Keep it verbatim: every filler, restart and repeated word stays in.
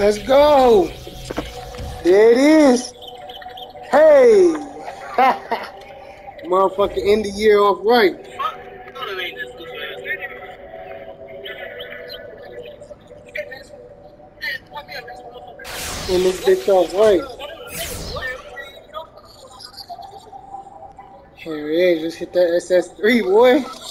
Let's go. There it is. Hey. Motherfucker end the year off right. End this bitch off right. Here it is. Just hit that S S three, boy.